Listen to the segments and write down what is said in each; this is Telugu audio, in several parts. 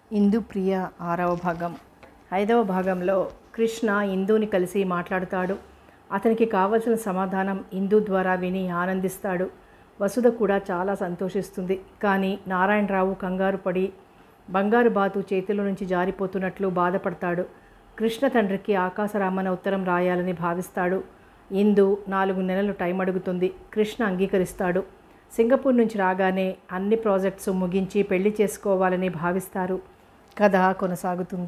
ఇందు ప్రియ 6వ భాగం. 5వ భాగంలో కృష్ణ ఇందుని కలిసి మాట్లాడుతాడు. అతనికి కావలసిన సమాధానం ఇందు ద్వారా విని ఆనందిస్తాడు. వసుధ కూడా చాలా సంతోషిస్తుంది. కానీ నారాయణరావు కంగారు పడి బంగారు బాతు చేతిలో నుంచి జారిపోతున్నట్లు బాధపడతాడు. కృష్ణ తండ్రికి ఆకాశరామన్న ఉత్తరం రాయాలని భావిస్తాడు. ఇందు 4 నెలలు టైం అడుగుతుంది. కృష్ణ అంగీకరిస్తాడు. సింగపూర్ నుంచి రాగానే అన్ని ప్రాజెక్ట్స్ ముగించి పెళ్లి చేసుకోవాలని భావిస్తారు. కథ కొనసాగుతుంది.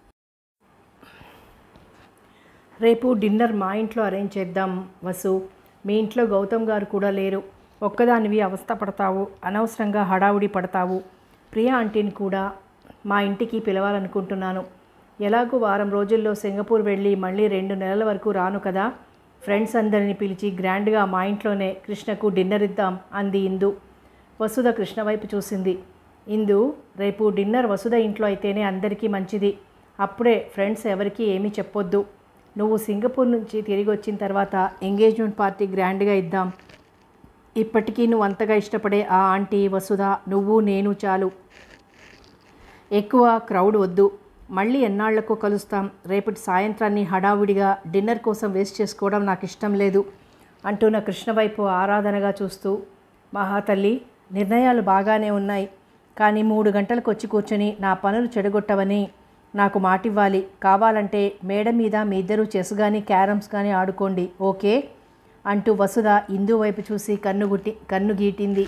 రేపు డిన్నర్ మా ఇంట్లో అరేంజ్ చేద్దాం వసు. మీ ఇంట్లో గౌతమ్ గారు కూడా లేరు. ఒక్కదానివి అవస్థ పడతావు, అనవసరంగా హడావుడి పడతావు. ప్రియా ఆంటీని కూడా మా ఇంటికి పిలవాలనుకుంటున్నాను. ఎలాగూ వారం రోజుల్లో సింగపూర్ వెళ్ళి మళ్ళీ 2 నెలల వరకు రాను కదా. ఫ్రెండ్స్ అందరిని పిలిచి గ్రాండ్గా మా ఇంట్లోనే కృష్ణకు డిన్నర్ ఇద్దాం అంది ఇందు. వసుధ కృష్ణ వైపు చూసింది. ఇందు, రేపు డిన్నర్ వసుధ ఇంట్లో అయితేనే అందరికీ మంచిది. అప్పుడే ఫ్రెండ్స్ ఎవరికీ ఏమీ చెప్పొద్దు. నువ్వు సింగపూర్ నుంచి తిరిగి వచ్చిన తర్వాత ఎంగేజ్మెంట్ పార్టీ గ్రాండ్గా ఇద్దాం. ఇప్పటికీ నువ్వు అంతగా ఇష్టపడే ఆ ఆంటీ, వసుధ, నువ్వు, నేను చాలు. ఎక్కువ క్రౌడ్ వద్దు. మళ్ళీ ఎన్నాళ్లకు కలుస్తాం. రేపటి సాయంత్రాన్ని హడావుడిగా డిన్నర్ కోసం వేస్ట్ చేసుకోవడం నాకు ఇష్టం లేదు అంటున్న కృష్ణ వైపు ఆరాధనగా చూస్తూ, మహాతల్లి, నిర్ణయాలు బాగానే ఉన్నాయి. కానీ 3 గంటలకు వచ్చి కూర్చొని నా పనులు చెడగొట్టవని నాకు మాటివ్వాలి. కావాలంటే మేడ మీద మీ ఇద్దరూ చెస్ కానీ క్యారమ్స్ కానీ ఆడుకోండి, ఓకే అంటూ వసుధ ఇందు వైపు చూసి కన్ను గీటింది.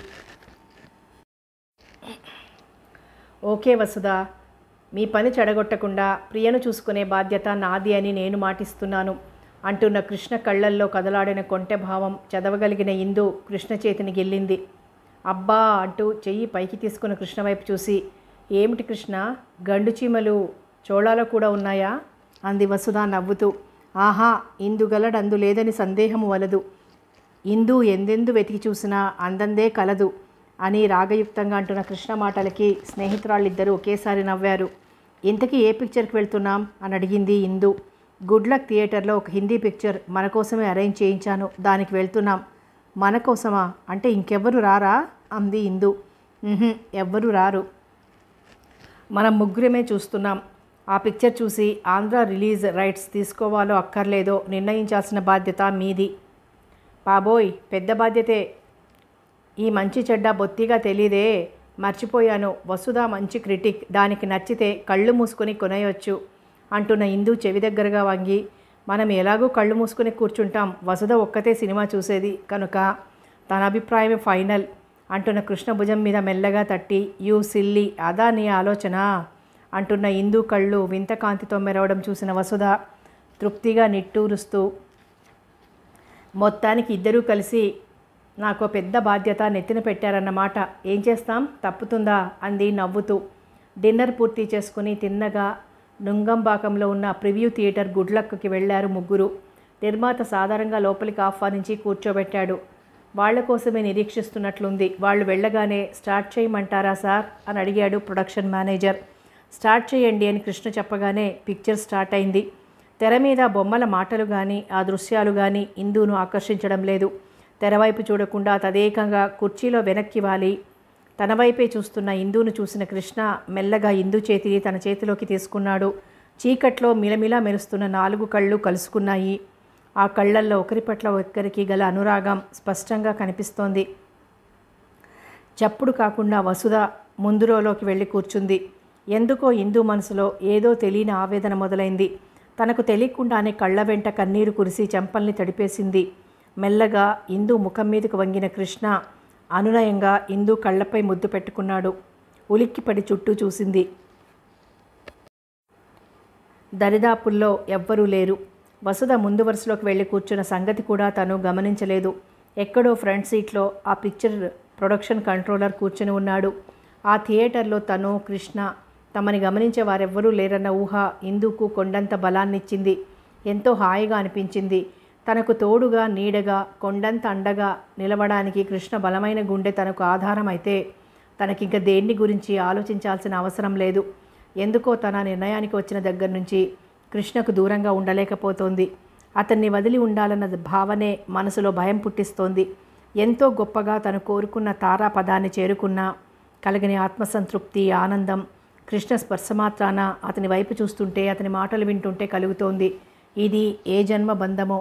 ఓకే వసుధ, మీ పని చెడగొట్టకుండా ప్రియను చూసుకునే బాధ్యత నాది అని నేను మాటిస్తున్నాను అంటున్న కృష్ణ కళ్ళల్లో కదలాడిన కొంటె భావం చదవగలిగిన ఇందు కృష్ణ చేతిని గిల్లింది. అబ్బా అంటూ చెయ్యి పైకి తీసుకున్న కృష్ణ వైపు చూసి, ఏమిటి కృష్ణ, గండు చీమలు చోళాలో కూడా ఉన్నాయా అంది వసుధ నవ్వుతూ. ఆహా, ఇందు గలడందు లేదని సందేహము వలదు. ఇందు ఎందెందు వెతికి చూసినా అందందే కలదు అని రాగయుక్తంగా అంటున్న కృష్ణ మాటలకి స్నేహితురాళ్ళిద్దరూ ఒకేసారి నవ్వారు. ఇంతకీ ఏ పిక్చర్కి వెళ్తున్నాం అని అడిగింది ఇందు. గుడ్ లక్ థియేటర్లో ఒక హిందీ పిక్చర్ మన కోసమే అరేంజ్ చేయించాను, దానికి వెళ్తున్నాం. మన కోసమా అంటే ఇంకెవ్వరు రారా అంది ఇందు. ఎవ్వరు రారు, మనం ముగ్గురమే చూస్తున్నాం. ఆ పిక్చర్ చూసి ఆంధ్ర రిలీజ్ రైట్స్ తీసుకోవాలో అక్కర్లేదో నిర్ణయించాల్సిన బాధ్యత మీది. బాబోయ్, పెద్ద బాధ్యతే. ఈ మంచి చెడ్డ బొత్తిగా తెలీదే, మర్చిపోయాను. వసుధ మంచి క్రిటిక్, దానికి నచ్చితే కళ్ళు మూసుకొని కొనేయొచ్చు అంటున్న ఇందు చెవి దగ్గరగా వంగి, మనం ఎలాగూ కళ్ళు మూసుకొని కూర్చుంటాం, వసుధ ఒక్కతే సినిమా చూసేది కనుక తన అభిప్రాయమే ఫైనల్ అంటున్న కృష్ణ భుజం మీద మెల్లగా తట్టి, యూ సిల్లీ, అదా నీ ఆలోచన అంటున్న ఇందు కళ్ళు వింత కాంతితో మెరవడం చూసిన వసుధ తృప్తిగా నిట్టూరుస్తూ, మొత్తానికి ఇద్దరూ కలిసి నాకు పెద్ద బాధ్యత నెత్తిన పెట్టారన్నమాట. ఏం చేస్తాం, తప్పుతుందా అంది నవ్వుతూ. డిన్నర్ పూర్తి చేసుకుని తిన్నగా నుంగంబాకంలో ఉన్న ప్రివ్యూ థియేటర్ గుడ్ లక్కి వెళ్ళారు ముగ్గురు. నిర్మాత సాధారణంగా లోపలికి ఆహ్వానించి కూర్చోబెట్టాడు. వాళ్ల కోసమే నిరీక్షిస్తున్నట్లుంది. వాళ్ళు వెళ్ళగానే స్టార్ట్ చేయమంటారా సార్ అని అడిగాడు ప్రొడక్షన్ మేనేజర్. స్టార్ట్ చేయండి అని కృష్ణ చెప్పగానే పిక్చర్ స్టార్ట్ అయింది. తెర మీద బొమ్మల మాటలు కానీ ఆ దృశ్యాలు కానీ ఇందును ఆకర్షించడం లేదు. తెరవైపు చూడకుండా తదేకంగా కుర్చీలో వెనక్కి వాలి తన వైపే చూస్తున్న ఇందును చూసిన కృష్ణ మెల్లగా ఇందు చేతిని తన చేతిలోకి తీసుకున్నాడు. చీకట్లో మిలమిలా మెరుస్తున్న 4 కళ్ళు కలుసుకున్నాయి. ఆ కళ్ళల్లో ఒకరి పట్ల ఒకరికి గల అనురాగం స్పష్టంగా కనిపిస్తోంది. చప్పుడు కాకుండా వసుధ ముందు రోలోకి వెళ్ళి కూర్చుంది. ఎందుకో ఇందు మనసులో ఏదో తెలియని ఆవేదన మొదలైంది. తనకు తెలియకుండానే కళ్ళ వెంట కన్నీరు కురిసి చెంపల్ని తడిపేసింది. మెల్లగా ఇందు ముఖం మీదకు వంగిన కృష్ణ అనునయంగా ఇందు కళ్ళపై ముద్దు పెట్టుకున్నాడు. ఉలిక్కిపడి చుట్టూ చూసింది. దరిదాపుల్లో ఎవ్వరూ లేరు. వసుధ ముందు వరుసలోకి వెళ్ళి కూర్చున్న సంగతి కూడా తను గమనించలేదు. ఎక్కడో ఫ్రంట్ సీట్లో ఆ పిక్చర్ ప్రొడక్షన్ కంట్రోలర్ కూర్చుని ఉన్నాడు. ఆ థియేటర్లో తను, కృష్ణ, తమని గమనించే వారెవ్వరూ లేరన్న ఊహ ఇందుకు కొండంత బలాన్నిచ్చింది. ఎంతో హాయిగా అనిపించింది. తనకు తోడుగా నీడగా కొండంత అండగా నిలవడానికి కృష్ణ బలమైన గుండె తనకు ఆధారం అయితే తనకింక దేన్ని గురించి ఆలోచించాల్సిన అవసరం లేదు. ఎందుకో తన నిర్ణయానికి వచ్చిన దగ్గర నుంచి కృష్ణకు దూరంగా ఉండలేకపోతోంది. అతన్ని వదిలి ఉండాలన్న భావనే మనసులో భయం పుట్టిస్తోంది. ఎంతో గొప్పగా తను కోరుకున్న తారాపదాన్ని చేరుకున్నా కలిగిన ఆత్మసంతృప్తి, ఆనందం కృష్ణ స్పర్శ మాత్రాన అతని వైపు చూస్తుంటే, అతని మాటలు వింటుంటే కలుగుతోంది. ఇది ఏ జన్మ బంధమో.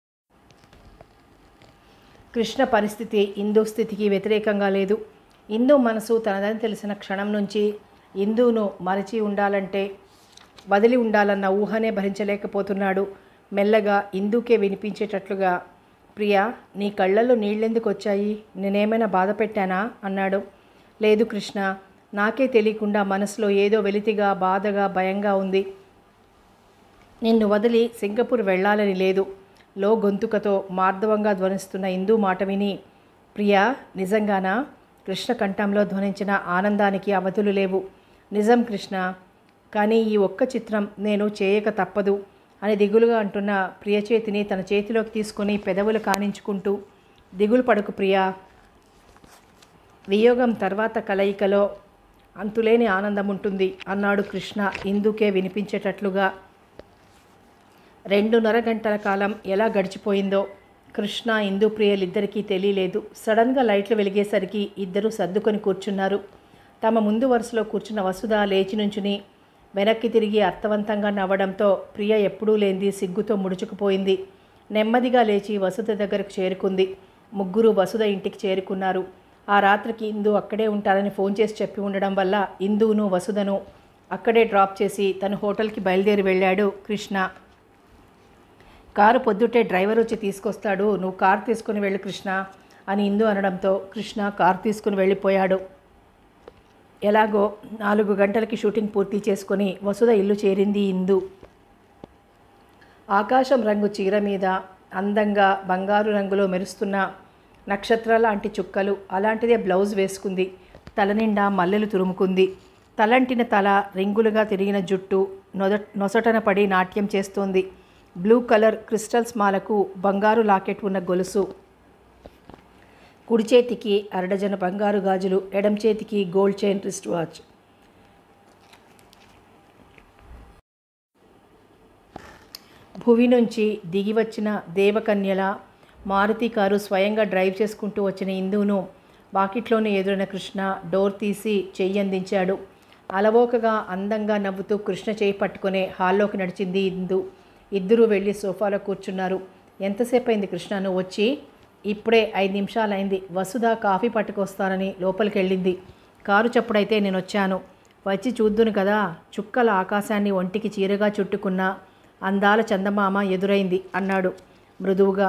కృష్ణ పరిస్థితి ఇందు స్థితికి వ్యతిరేకంగా లేదు. ఇందు మనసు తనదని తెలిసిన క్షణం నుంచి ఇందును మరచి ఉండాలంటే వదిలి ఉండాలన్న ఊహనే భరించలేకపోతున్నాడు. మెల్లగా ఇందుకే వినిపించేటట్లుగా, ప్రియా, నీ కళ్ళల్లో నీళ్ళెందుకు వచ్చాయి? నేనేమైనా బాధ పెట్టానా అన్నాడు. లేదు కృష్ణ, నాకే తెలియకుండా మనసులో ఏదో వెలితిగా, బాధగా, భయంగా ఉంది. నిన్ను వదిలి సింగపూర్ వెళ్ళాలని లేదు. లో గొంతుకతో మార్దవంగా ధ్వనిస్తున్న ఇందు మాట విని, ప్రియా, నిజంగానా? కృష్ణ కంఠంలో ధ్వనించిన ఆనందానికి అవధులు లేవు. నిజం కృష్ణ, కానీ ఈ ఒక్క చిత్రం నేను చేయక తప్పదు అని దిగులుగా అంటున్న ప్రియ చేతిని తన చేతిలోకి తీసుకొని పెదవులు కానించుకుంటూ, దిగులు పడకు ప్రియా, వియోగం తర్వాత కలయికలో అంతులేని ఆనందం ఉంటుంది అన్నాడు కృష్ణ ఇందుకే వినిపించేటట్లుగా. 2.5 గంటల కాలం ఎలా గడిచిపోయిందో కృష్ణ, ఇందు ప్రియలిద్దరికీ తెలియలేదు. సడన్గా లైట్లు వెలిగేసరికి ఇద్దరూ సర్దుకొని కూర్చున్నారు. తమ ముందు వరుసలో కూర్చున్న వసుధ లేచి నుంచుని వెనక్కి తిరిగి అర్థవంతంగా నవ్వడంతో ప్రియ ఎప్పుడూ లేనిది సిగ్గుతో ముడుచుకుపోయింది. నెమ్మదిగా లేచి వసుధ దగ్గరకు చేరుకుంది. ముగ్గురు వసుధ ఇంటికి చేరుకున్నారు. ఆ రాత్రికి ఇందు అక్కడే ఉంటారని ఫోన్ చేసి చెప్పి ఉండడం వల్ల ఇందును వసుధను అక్కడే డ్రాప్ చేసి తను హోటల్కి బయలుదేరి వెళ్ళాడు కృష్ణ. కారు పొద్దుటే డ్రైవర్ వచ్చి తీసుకొస్తాడు, నువ్వు కారు తీసుకుని వెళ్ళు కృష్ణ అని ఇందు అనడంతో కృష్ణ కారు తీసుకుని వెళ్ళిపోయాడు. ఎలాగో 4 గంటలకి షూటింగ్ పూర్తి చేసుకొని వసుధ ఇల్లు చేరింది ఇందు. ఆకాశం రంగు చీర మీద అందంగా బంగారు రంగులో మెరుస్తున్న నక్షత్రాల లాంటి చుక్కలు, అలాంటిదే బ్లౌజ్ వేసుకుంది. తలనిండా మల్లెలు తురుముకుంది. తలంటిన తల, రింగులుగా తిరిగిన జుట్టు నొసటన పడి నాట్యం చేస్తోంది. బ్లూ కలర్ క్రిస్టల్స్ మాలకు బంగారు లాకెట్ ఉన్న గొలుసు, కుడి చేతికి 1 డజను బంగారు గాజులు, ఎడం చేతికి గోల్డ్ చైన్ రిస్ట్ వాచ్. భువి నుంచి దిగి వచ్చిన దేవకన్యల మారుతి కారు స్వయంగా డ్రైవ్ చేసుకుంటూ వచ్చిన ఇందును వాకిట్లోనే ఎదురైన కృష్ణ డోర్ తీసి చెయ్యి అందించాడు. అలవోకగా అందంగా నవ్వుతూ కృష్ణ చేయి పట్టుకునే హాల్లోకి నడిచింది ఇందు. ఇద్దరూ వెళ్ళి సోఫాలో కూర్చున్నారు. ఎంతసేపు అయింది కృష్ణ నువ్వు వచ్చి? ఇప్పుడే 5 నిమిషాలైంది. వసుధ కాఫీ పట్టుకొస్తానని లోపలికి వెళ్ళింది. కారు చప్పుడైతే నేను వచ్చాను. వచ్చి చూద్దును కదా. చుక్కల ఆకాశాన్ని ఒంటికి చీరగా చుట్టుకున్న అందాల చందమామ ఎదురైంది అన్నాడు మృదువుగా.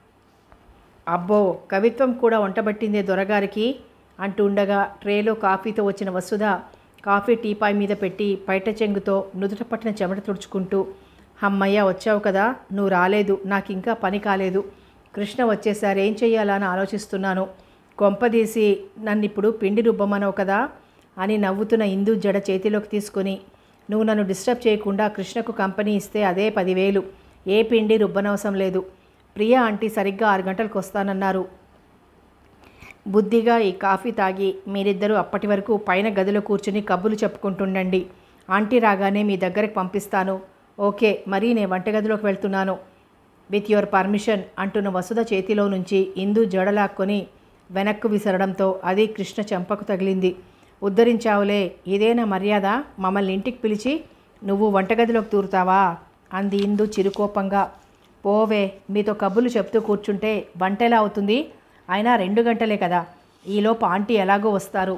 అబ్బో, కవిత్వం కూడా వంటబట్టిందే దొరగారికి అంటూ ఉండగా ట్రేలో కాఫీతో వచ్చిన వసుధ కాఫీ టీపాయ్ మీద పెట్టి పైట చెంగుతో నుదుట పట్టిన చెమట తుడుచుకుంటూ, అమ్మయ్య వచ్చావు కదా, నువ్వు రాలేదు, నాకు ఇంకా పని కాలేదు. కృష్ణ వచ్చేసారి ఏం చెయ్యాలా అని ఆలోచిస్తున్నాను. కొంపదీసి నన్నిప్పుడు పిండి రుబ్బమనవు కదా అని నవ్వుతున్న ఇందు జడ చేతిలోకి తీసుకొని, నువ్వు నన్ను డిస్టర్బ్ చేయకుండా కృష్ణకు కంపెనీ ఇస్తే అదే 10,000. ఏ పిండి రుబ్బనవసరం లేదు. ప్రియా ఆంటీ సరిగ్గా 6 గంటలకు వస్తానన్నారు. బుద్ధిగా ఈ కాఫీ తాగి మీరిద్దరూ అప్పటి వరకు పైన గదిలో కూర్చుని కబుర్లు చెప్పుకుంటుండండి. ఆంటీ రాగానే మీ దగ్గరికి పంపిస్తాను. ఓకే, మరి నేను వంటగదిలోకి వెళ్తున్నాను. విత్ యువర్ పర్మిషన్ అంటున్న వసుధ చేతిలో నుంచి ఇందు జడలాక్కొని వెనక్కు విసరడంతో అది కృష్ణ చెంపకు తగిలింది. ఉద్ధరించావులే, ఇదేనా మర్యాద? మమ్మల్ని ఇంటికి పిలిచి నువ్వు వంటగదిలోకి దూరుతావా అంది ఇందు చిరుకోపంగా. పోవే, మీతో కబుర్లు చెప్తూ కూర్చుంటే వంట ఎలా అవుతుంది? అయినా 2 గంటలే కదా, ఈలోపు ఆంటీ ఎలాగో వస్తారు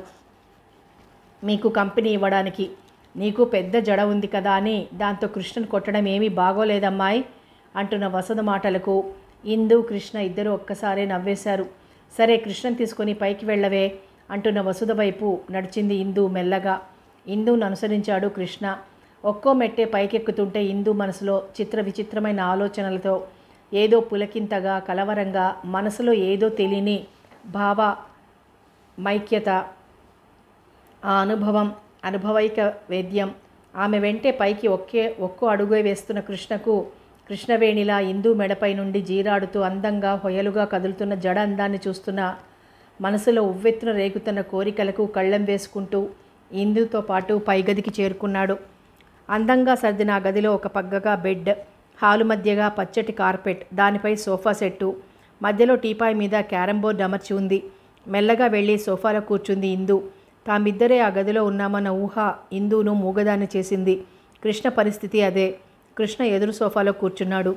మీకు కంపెనీ ఇవ్వడానికి. నీకు పెద్ద జడ ఉంది కదా అని దాంతో కృష్ణను కొట్టడం ఏమీ బాగోలేదమ్మాయి అంటున్న వసుధ మాటలకు ఇందు కృష్ణ ఇద్దరు ఒక్కసారే నవ్వేశారు. సరే, కృష్ణను తీసుకొని పైకి వెళ్ళవే అంటున్న వసుధ వైపు నడిచింది ఇందు మెల్లగా. ఇందును అనుసరించాడు కృష్ణ. ఒక్కో మెట్టే పైకెక్కుతుంటే ఇందు మనసులో చిత్ర విచిత్రమైన ఆలోచనలతో ఏదో పులకింతగా, కలవరంగా, మనసులో ఏదో తెలియని భావ మైక్యత, ఆ అనుభవం అనుభవైక వేద్యం. ఆమె వెంటే పైకి ఒక్కో అడుగు వేస్తున్న కృష్ణకు కృష్ణవేణిలా ఇందు మెడపై నుండి జీరాడుతూ అందంగా హొయలుగా కదులుతున్న జడ అందాన్ని చూస్తున్న మనసులో ఉవ్వెత్తున రేగుతున్న కోరికలకు కళ్ళెం వేసుకుంటూ ఇందుతో పాటు పైగదికి చేరుకున్నాడు. అందంగా సర్దిన ఆ గదిలో ఒక పగ్గగా బెడ్, హాలు మధ్యగా పచ్చటి కార్పెట్, దానిపై సోఫా సెట్టు, మధ్యలో టీపాయ్ మీద క్యారమ్ బోర్డ్ అమర్చి ఉంది. మెల్లగా వెళ్ళి సోఫాలో కూర్చుంది ఇందు. తామిద్దరే ఆ గదిలో ఉన్నామన్న ఊహ ఇందును మూగదాన్ని చేసింది. కృష్ణ పరిస్థితి అదే. కృష్ణ ఎదురు సోఫాలో కూర్చున్నాడు.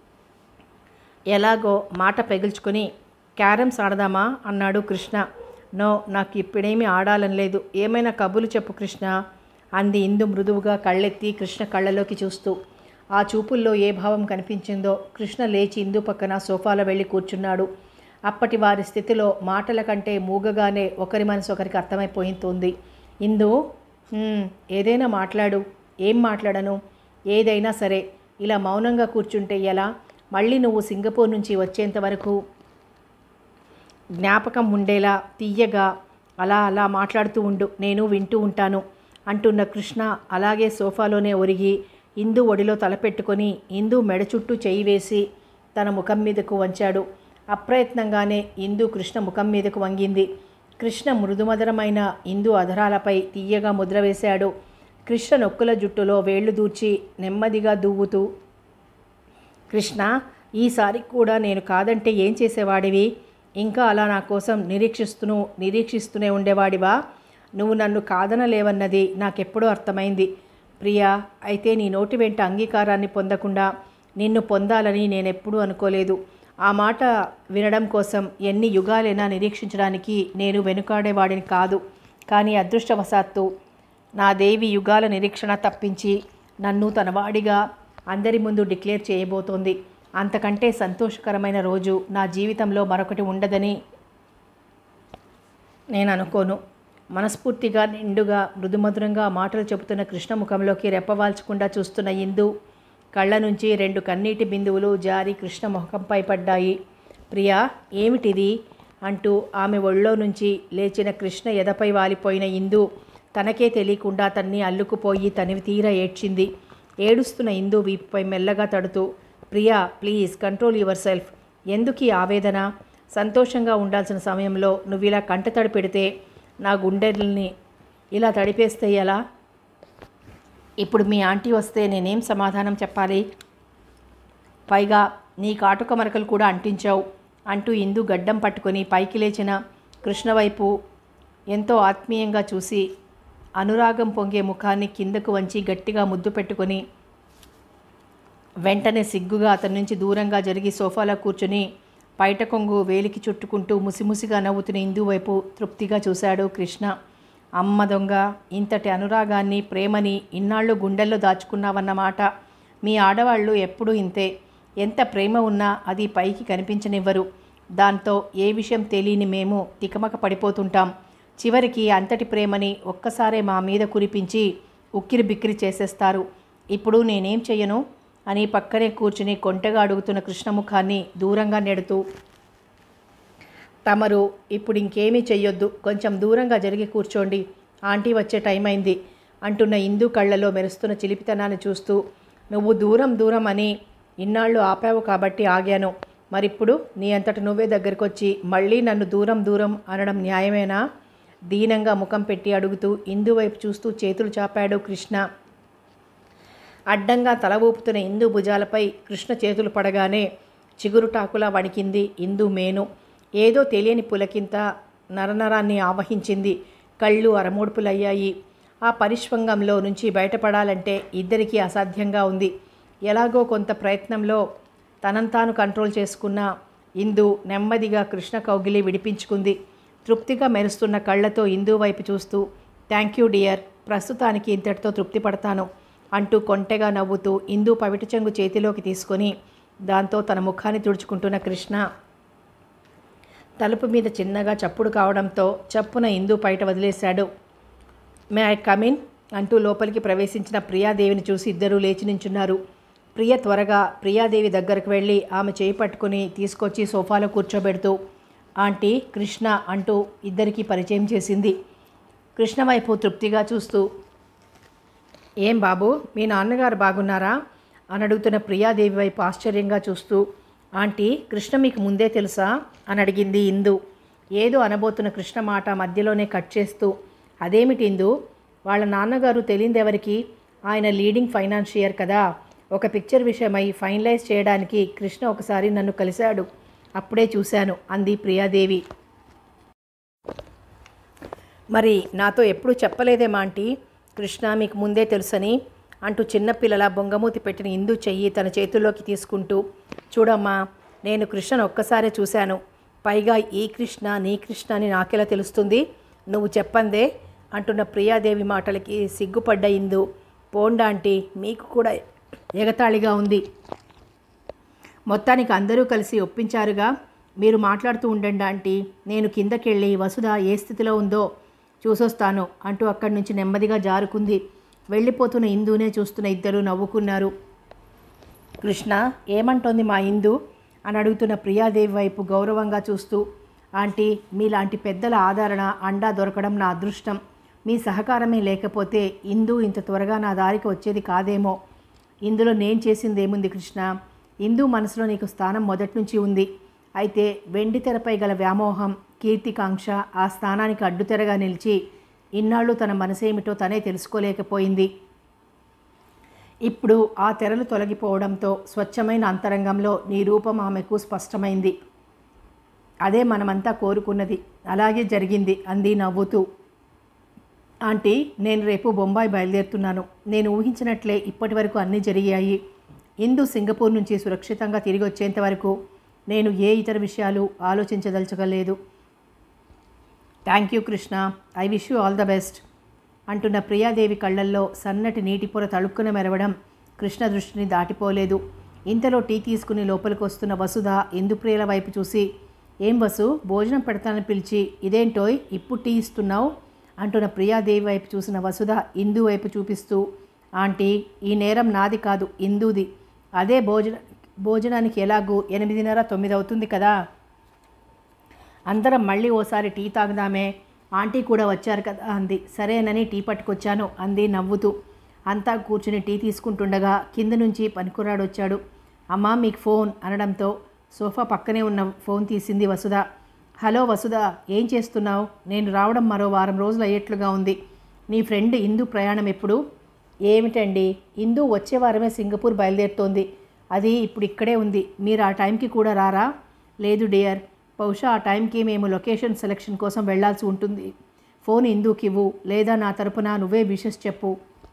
ఎలాగో మాట పెగిల్చుకుని క్యారమ్స్ ఆడదామా అన్నాడు కృష్ణ. నో, నాకు ఇప్పుడేమీ ఆడాలని లేదు. ఏమైనా కబులు చెప్పు కృష్ణ అంది ఇందు మృదువుగా కళ్ళెత్తి కృష్ణ కళ్ళలోకి చూస్తూ. ఆ చూపుల్లో ఏ భావం కనిపించిందో. కృష్ణ లేచి ఇందు పక్కన సోఫాలో వెళ్ళి కూర్చున్నాడు. అప్పటి వారి స్థితిలో మాటల కంటే మూగగానే ఒకరి మనసు ఒకరికి అర్థమైపోతుంది. ఇందు, ఏదైనా మాట్లాడు. ఏం మాట్లాడను? ఏదైనా సరే. ఇలా మౌనంగా కూర్చుంటే ఎలా? మళ్ళీ నువ్వు సింగపూర్ నుంచి వచ్చేంత వరకు జ్ఞాపకం ఉండేలా తీయగా అలా అలా మాట్లాడుతూ ఉండు, నేను వింటూ ఉంటాను అంటున్న కృష్ణ అలాగే సోఫాలోనే ఒరిగి ఇందు ఒడిలో తలపెట్టుకొని ఇందు మెడ చుట్టూ చేయి వేసి తన ముఖం మీదకు వంచాడు. అప్రయత్నంగానే ఇందు కృష్ణ ముఖం మీదకు వంగింది. కృష్ణ మృదుమధురమైన ఇందు అధరాలపై తీయగా ముద్ర వేశాడు. కృష్ణ నొక్కుల జుట్టులో వేళ్లు దూర్చి నెమ్మదిగా దువ్వుతూ, కృష్ణ, ఈసారి కూడా నేను కాదంటే ఏం చేసేవాడివి? ఇంకా అలా నా కోసం నిరీక్షిస్తూనే ఉండేవాడివా? నువ్వు నన్ను కాదనలేవన్నది నాకెప్పుడూ అర్థమైంది ప్రియా. అయితే నీ నోటి వెంట అంగీకారాన్ని పొందకుండా నిన్ను పొందాలని నేనెప్పుడూ అనుకోలేదు. ఆ మాట వినడం కోసం ఎన్ని యుగాలైనా నిరీక్షించడానికి నేను వెనుకాడేవాడిని కాదు. కానీ అదృష్టవశాత్తు నా దేవి యుగాల నిరీక్షణ తప్పించి నన్ను తనవాడిగా అందరి ముందు డిక్లేర్ చేయబోతోంది. అంతకంటే సంతోషకరమైన రోజు నా జీవితంలో మరొకటి ఉండదని నేను అనుకోను. మనస్ఫూర్తిగా నిండుగా మృదుమధురంగా మాటలు చెబుతున్న కృష్ణ ముఖంలోకి రెప్పవాల్చకుండా చూస్తున్న ఇందు కళ్ళ నుంచి 2 కన్నీటి బిందువులు జారి కృష్ణ ముఖంపై పడ్డాయి. ప్రియా, ఏమిటిది అంటూ ఆమె ఒళ్ళో నుంచి లేచిన కృష్ణ ఎదపై వాలిపోయిన ఇందు తనకే తెలియకుండా తన్ని అల్లుకుపోయి తనివి తీరా ఏడ్చింది. ఏడుస్తున్న ఇందు వీపుపై మెల్లగా తడుతూ, Priya please control yourself. ఎందుకీ ఆవేదన? సంతోషంగా ఉండాల్సిన సమయంలో నువ్వు ఇలా కంటతడి పెడితే నా గుండెల్ని ఇలా తడిపేస్తే ఎలా? ఇప్పుడు మీ ఆంటీ వస్తే నేనేం సమాధానం చెప్పాలి? పైగా నీ కాటుక మరకలు కూడా అంటించావు అంటూ ఇందు గడ్డం పట్టుకొని పైకి లేచిన కృష్ణ వైపు ఎంతో ఆత్మీయంగా చూసి అనురాగం పొంగే ముఖాన్ని కిందకు వంచి గట్టిగా ముద్దు పెట్టుకొని వెంటనే సిగ్గుగా అతని నుంచి దూరంగా జరిగి సోఫాలో కూర్చుని పైట కొంగు వేలికి చుట్టుకుంటూ ముసిముసిగా నవ్వుతున్న ఇందు వైపు తృప్తిగా చూశాడు కృష్ణ. అమ్మ దొంగ, ఇంతటి అనురాగాన్ని ప్రేమని ఇన్నాళ్ళు గుండెల్లో దాచుకున్నావన్నమాట. మీ ఆడవాళ్ళు ఎప్పుడూ ఇంతే. ఎంత ప్రేమ ఉన్నా అది పైకి కనిపించనివ్వరు. దాంతో ఏ విషయం తెలియని మేము తికమక పడిపోతుంటాం. చివరికి అంతటి ప్రేమని ఒక్కసారే మా మీద కురిపించి ఉక్కిరి బిక్కిరి చేసేస్తారు. ఇప్పుడు నేనేం చెయ్యను అని పక్కనే కూర్చుని కొంటెగా అడుగుతున్న కృష్ణముఖాన్ని దూరంగా నెడుతూ, తమరు ఇప్పుడు ఇంకేమీ చెయ్యొద్దు, కొంచెం దూరంగా జరిగి కూర్చోండి, ఆంటీ వచ్చే టైం అయింది అంటున్న ఇందు కళ్ళలో మెరుస్తున్న చిలిపితనాన్ని చూస్తూ, నువ్వు దూరం అని ఇన్నాళ్ళు ఆపావు కాబట్టి ఆగాను. మరిప్పుడు నీ అంతట నువ్వే దగ్గరకొచ్చి మళ్ళీ నన్ను దూరం అనడం న్యాయమేనా? దీనంగా ముఖం పెట్టి అడుగుతూ ఇందు వైపు చూస్తూ చేతులు చాపాడు కృష్ణ. అడ్డంగా తల ఊపుతున్న ఇందు భుజాలపై కృష్ణ చేతులు పడగానే చిగురుటాకులా వణికింది ఇందు మేను. ఏదో తెలియని పులకింత నరనరాన్ని ఆవహించింది. కళ్ళు అరమోడ్పులయ్యాయి. ఆ పరిష్వంగంలో నుంచి బయటపడాలంటే ఇద్దరికీ అసాధ్యంగా ఉంది. ఎలాగో కొంత ప్రయత్నంలో తనంతాను కంట్రోల్ చేసుకున్న ఇందు నెమ్మదిగా కృష్ణ కౌగిలి విడిపించుకుంది. తృప్తిగా మెరుస్తున్న కళ్ళతో ఇందు వైపు చూస్తూ, థ్యాంక్ యూ డియర్, ప్రస్తుతానికి ఇంతటితో తృప్తి పడతాను అంటూ కొంటెగా నవ్వుతూ ఇందు పవిట చెంగు చేతిలోకి తీసుకొని దాంతో తన ముఖాన్ని తుడుచుకుంటున్న కృష్ణ తలుపు మీద చిన్నగా చప్పుడు కావడంతో చప్పున ఇందు బయట వదిలేశాడు. మే ఐ కమిన్ అంటూ లోపలికి ప్రవేశించిన ప్రియాదేవిని చూసి ఇద్దరూ లేచి నించున్నారు. ప్రియ త్వరగా ప్రియాదేవి దగ్గరకు వెళ్ళి ఆమె చేయి పట్టుకుని తీసుకొచ్చి సోఫాలో కూర్చోబెడుతూ, ఆంటీ, కృష్ణ అంటూ ఇద్దరికీ పరిచయం చేసింది. కృష్ణ వైపు తృప్తిగా చూస్తూ, ఏం బాబు, మీ నాన్నగారు బాగున్నారా అని అడుగుతున్న ప్రియాదేవి వైపు ఆశ్చర్యంగా చూస్తూ, ఆంటీ, కృష్ణ మీకు ముందే తెలుసా అని అడిగింది ఇందు. ఏదో అనబోతున్న కృష్ణ మాట మధ్యలోనే కట్ చేస్తూ, అదేమిటి ఇందు, వాళ్ళ నాన్నగారు తెలియదెవరికి? ఆయన లీడింగ్ ఫైనాన్షియర్ కదా. ఒక పిక్చర్ విషయమై ఫైనలైజ్ చేయడానికి కృష్ణ ఒకసారి నన్ను కలిశాడు, అప్పుడే చూశాను అంది ప్రియాదేవి. మరి నాతో ఎప్పుడూ చెప్పలేదేమా ఆంటీ, కృష్ణ మీకు ముందే తెలుసని అంటూ చిన్నపిల్లల బొంగమూతి పెట్టిన ఇందు చెయ్యి తన చేతుల్లోకి తీసుకుంటూ, చూడమ్మా, నేను కృష్ణను ఒక్కసారే చూశాను. పైగా ఈ కృష్ణ నీ కృష్ణ అని నాకెలా తెలుస్తుంది? నువ్వు చెప్పందే అంటున్న ప్రియాదేవి మాటలకి సిగ్గుపడ్డ ఇందు, పోండా ఆంటీ, మీకు కూడా ఎగతాళిగా ఉంది. మొత్తానికి అందరూ కలిసి ఒప్పించారుగా, మీరు మాట్లాడుతూ ఉండండి ఆంటీ, నేను కిందకెళ్ళి వసుధ ఏ స్థితిలో ఉందో చూసొస్తాను అంటూ అక్కడి నుంచి నెమ్మదిగా జారుకుంది. వెళ్ళిపోతున్న ఇందునే చూస్తున్న ఇద్దరు నవ్వుకున్నారు. కృష్ణ ఏమంటోంది మా ఇందు అని అడుగుతున్న ప్రియాదేవి వైపు గౌరవంగా చూస్తూ, ఆంటీ, మీలాంటి పెద్దల ఆదరణ అండా దొరకడం నా అదృష్టం. మీ సహకారమే లేకపోతే ఇందు ఇంత త్వరగా నా దారికి వచ్చేది కాదేమో. ఇందులో నేను చేసిందేముంది కృష్ణ? ఇందు మనసులో నీకు స్థానం మొదటి నుంచి ఉంది. అయితే వెండి తెరపై గల వ్యామోహం, కీర్తికాంక్ష ఆ స్థానానికి అడ్డుతెరగా నిలిచి ఇన్నాళ్ళు తన మనసేమిటో తనే తెలుసుకోలేకపోయింది. ఇప్పుడు ఆ తెరలు తొలగిపోవడంతో స్వచ్ఛమైన అంతరంగంలో నీ రూపం ఆమెకు స్పష్టమైంది. అదే మనమంతా కోరుకున్నది, అలాగే జరిగింది అంది నవ్వుతూ. ఆంటీ, నేను రేపు బొంబాయి బయలుదేరుతున్నాను. నేను ఊహించినట్లే ఇప్పటి వరకు అన్నీ జరిగాయి. ఇందు సింగపూర్ నుంచి సురక్షితంగా తిరిగి వచ్చేంత వరకు నేను ఏ ఇతర విషయాలు ఆలోచించదలుచుకోలేదు. Thank you Krishna, I wish you all the best అంటున్న ప్రియాదేవి కళ్ళల్లో సన్నటి నీటి పొర తళుక్కున మెరవడం కృష్ణ దృష్టిని దాటిపోలేదు. ఇంతలో టీ తీసుకుని లోపలికి వస్తున్న వసుధ ఇందుప్రియల వైపు చూసి, ఏం వసు, భోజనం పెడతానని పిలిచి ఇదేంటోయ్ ఇప్పుడు టీ ఇస్తున్నావు అంటున్న ప్రియాదేవి వైపు చూసిన వసుధ ఇందు వైపు చూపిస్తూ, ఆంటీ, ఈ నేరం నాది కాదు, ఇందుది. అదే భోజనానికి ఎలాగూ 8:30-9 అవుతుంది కదా, అందరం మళ్ళీ ఓసారి టీ తాగుదామే, ఆంటీ కూడా వచ్చారు కదా అంది. సరేనని టీ పట్టుకొచ్చాను అంది నవ్వుతూ. అంతా కూర్చుని టీ తీసుకుంటుండగా కింద నుంచి పనికుర్రాడు వచ్చాడు. అమ్మా, మీకు ఫోన్ అనడంతో సోఫా పక్కనే ఉన్న ఫోన్ తీసింది వసుధ. హలో వసుధ, ఏం చేస్తున్నావు? నేను రావడం మరో వారం రోజులు అయ్యేట్లుగా ఉంది. నీ ఫ్రెండ్ ఇందు ప్రయాణం ఎప్పుడు? ఏమిటండి, ఇందు వచ్చే వారమే సింగపూర్ బయలుదేరుతోంది. అది ఇప్పుడు ఇక్కడే ఉంది. మీరు ఆ టైంకి కూడా రారా? లేదు డియర్, బహుశా ఆ టైంకి మేము లొకేషన్ సెలెక్షన్ కోసం వెళ్లాల్సి ఉంటుంది. ఫోన్ ఇందుకి ఇవ్వు, లేదా నా తరపున నువ్వే విషెస్ చెప్పు.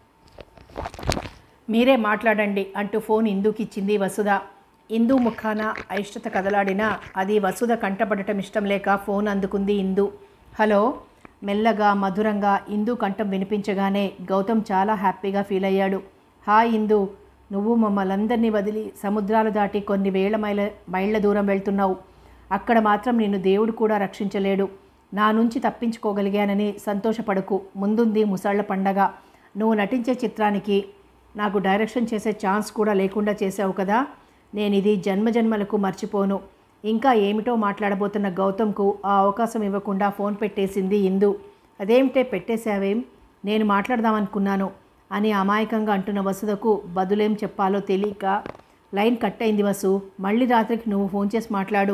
మీరే మాట్లాడండి అంటూ ఫోన్ ఇందుకి ఇచ్చింది వసుధ. ఇందు ముఖాన అయిష్టత కదలాడినా అది వసుధ కంటపడటం ఇష్టం లేక ఫోన్ అందుకుంది ఇందు. హలో, మెల్లగా మధురంగా ఇందు కంఠం వినిపించగానే గౌతమ్ చాలా హ్యాపీగా ఫీల్ అయ్యాడు. హాయ్ ఇందు, నువ్వు మమ్మల్ందరినీ వదిలి సముద్రాలు దాటి కొన్ని వేల మైళ్ళ దూరం వెళ్తున్నావు. అక్కడ మాత్రం నిన్ను దేవుడు కూడా రక్షించలేడు. నా నుంచి తప్పించుకోగలిగానని సంతోషపడకు. ముందుంది ముసళ్ల పండగ. నువ్వు నటించే చిత్రానికి నాకు డైరెక్షన్ చేసే ఛాన్స్ కూడా లేకుండా చేసావు కదా. నేను ఇది జన్మజన్మలకు మర్చిపోను. ఇంకా ఏమిటో మాట్లాడబోతున్న గౌతమ్కు ఆ అవకాశం ఇవ్వకుండా ఫోన్ పెట్టేసింది ఇందు. అదేమిటే పెట్టేశావేం? నేను మాట్లాడదామనుకున్నాను అని అమాయకంగా అంటున్న వసుధకు బదులేం చెప్పాలో తెలియక, లైన్ కట్ అయింది వసు, మళ్ళీ రాత్రికి నువ్వు ఫోన్ చేసి మాట్లాడు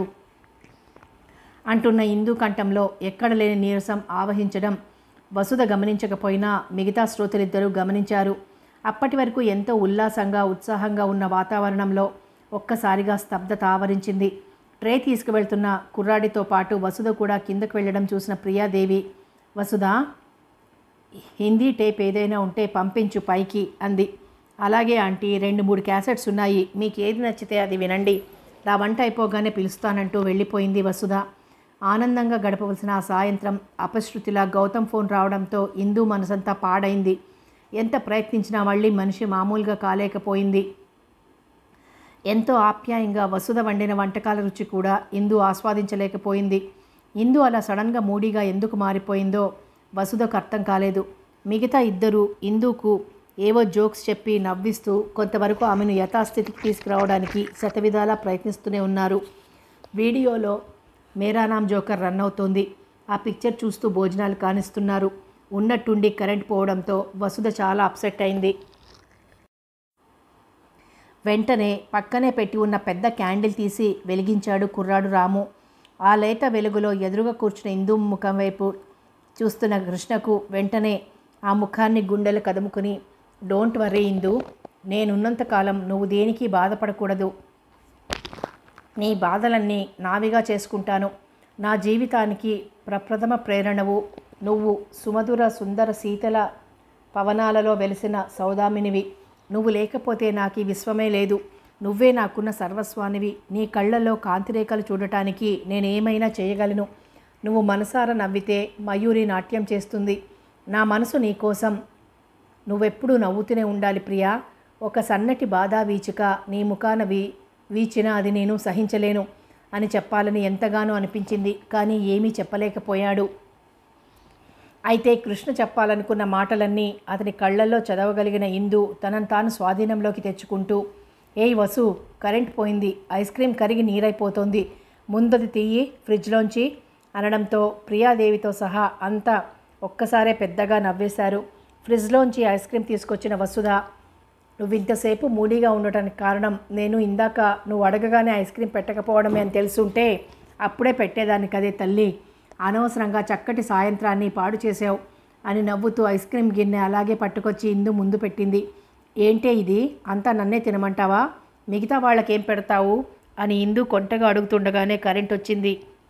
అంటున్న ఇందు కంఠంలో ఎక్కడ లేని నీరసం ఆవహించడం వసుధ గమనించకపోయినా మిగతా శ్రోతలిద్దరూ గమనించారు. అప్పటి వరకు ఎంతో ఉల్లాసంగా ఉత్సాహంగా ఉన్న వాతావరణంలో ఒక్కసారిగా స్తబ్దత ఆవరించింది. ట్రే తీసుకువెళ్తున్న కుర్రాడితో పాటు వసుధ కూడా కిందకు వెళ్ళడం చూసిన ప్రియాదేవి, వసుధ, హిందీ టేప్ ఏదైనా ఉంటే పంపించు పైకి అంది. అలాగే ఆంటీ, 2-3 క్యాసెట్స్ ఉన్నాయి, మీకు ఏది నచ్చితే అది వినండి, నా వంట అయిపోగానే పిలుస్తానంటూ వెళ్ళిపోయింది వసుధ. ఆనందంగా గడపవలసిన ఆ సాయంత్రం అపశృతిలా గౌతమ్ ఫోన్ రావడంతో ఇందు మనసంతా పాడైంది. ఎంత ప్రయత్నించినా మళ్ళీ మనిషి మామూలుగా కాలేకపోయింది. ఎంతో ఆప్యాయంగా వసుధ వండిన వంటకాల రుచి కూడా ఇందు ఆస్వాదించలేకపోయింది. ఇందు అలా సడన్గా మూడీగా ఎందుకు మారిపోయిందో వసుధకు అర్థం కాలేదు. మిగతా ఇద్దరు ఇందుకు ఏవో జోక్స్ చెప్పి నవ్విస్తూ కొంతవరకు ఆమెను యథాస్థితికి తీసుకురావడానికి శతవిధాలా ప్రయత్నిస్తూనే ఉన్నారు. వీడియోలో మేరా నామ్ జోకర్ రన్ అవుతోంది. ఆ పిక్చర్ చూస్తూ భోజనాలు కానిస్తున్నారు. ఉన్నట్టుండి కరెంట్ పోవడంతో వసుధ చాలా అప్సెట్ అయింది. వెంటనే పక్కనే పెట్టి ఉన్న పెద్ద క్యాండిల్ తీసి వెలిగించాడు కుర్రాడు రాము. ఆ లేత వెలుగులో ఎదురుగా కూర్చున్న ఇందు ముఖం వైపు చూస్తున్న కృష్ణకు వెంటనే ఆ ముఖాన్ని గుండెలు కదుముకుని, డోంట్ వర్రీ ఇందు, నేనున్నంతకాలం నువ్వు దేనికి బాధపడకూడదు. నీ బాధలన్నీ నావిగా చేసుకుంటాను. నా జీవితానికి ప్రప్రథమ ప్రేరణవు నువ్వు సుమధుర సుందర శీతల పవనాలలో వెలిసిన సౌదామినివి. నువ్వు లేకపోతే నాకు ఈ విశ్వమే లేదు. నువ్వే నాకున్న సర్వస్వానివి. నీ కళ్ళల్లో కాంతిరేఖలు చూడటానికి నేనేమైనా చేయగలను. నువ్వు మనసారా నవ్వితే మయూరి నాట్యం చేస్తుంది. నా మనసు నీకోసం. నువ్వెప్పుడూ నవ్వుతూనే ఉండాలి ప్రియా. ఒక సన్నటి బాధా వీచిక నీ ముఖాన వీచినా అది నేను సహించలేను అని చెప్పాలని ఎంతగానో అనిపించింది. కానీ ఏమీ చెప్పలేకపోయాడు. అయితే కృష్ణ చెప్పాలనుకున్న మాటలన్నీ అతని కళ్ళల్లో చదవగలిగిన ఇందు తనను తాను స్వాధీనంలోకి తెచ్చుకుంటూ, ఏయ్ వసు, కరెంట్ పోయింది, ఐస్ క్రీమ్ కరిగి నీరైపోతోంది, ముందది తీయి ఫ్రిడ్జ్లోంచి అనడంతో ప్రియాదేవితో సహా అంతా ఒక్కసారే పెద్దగా నవ్వేశారు. ఫ్రిడ్జ్లోంచి ఐస్ క్రీమ్ తీసుకొచ్చిన వసుధ, నువ్వు ఇంతసేపు మూడీగా ఉండటానికి కారణం నేను ఇందాక నువ్వు అడగగానే ఐస్ క్రీమ్ పెట్టకపోవడమే అని తెలుసుంటే అప్పుడే పెట్టేదాన్ని కదే తల్లి. అనవసరంగా చక్కటి సాయంత్రాన్ని పాడు చేసావు అని నవ్వుతూ ఐస్ క్రీమ్ గిన్నె అలాగే పట్టుకొచ్చి ఇందు ముందు పెట్టింది. ఏంటే ఇది, అంతా నన్నే తినమంటావా? మిగతా వాళ్ళకేం పెడతావు అని ఇందు కొంటగా అడుగుతుండగానే కరెంట్ వచ్చింది.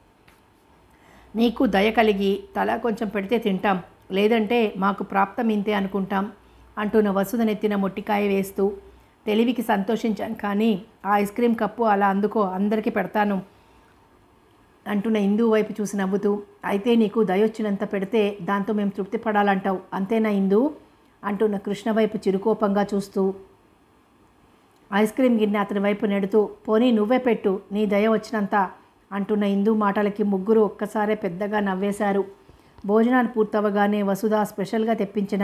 నీకు దయ కలిగి తలా కొంచెం పెడితే తింటాం, లేదంటే మాకు ప్రాప్తం ఇంతే అనుకుంటాం అంటున్న వసుధ నెత్తిన మొట్టికాయ వేస్తూ, తెలివికి సంతోషించాను కానీ ఆ ఐస్ క్రీమ్ కప్పు అలా అందుకో, అందరికీ పెడతాను అంటున్న ఇందు వైపు చూసి నవ్వుతూ, అయితే నీకు దయొచ్చినంత పెడితే దాంతో మేము తృప్తి పడాలంటావు అంతేనా ఇందు అంటున్న కృష్ణ వైపు చిరుకోపంగా చూస్తూ ఐస్ క్రీమ్ గిన్నె అతని వైపు నెడుతూ, పోనీ నువ్వే పెట్టు, నీ దయ వచ్చినంత అంటున్న ఇందు మాటలకి ముగ్గురు ఒక్కసారే పెద్దగా నవ్వేశారు. భోజనాలు పూర్తవగానే వసుధ స్పెషల్గా తెప్పించిన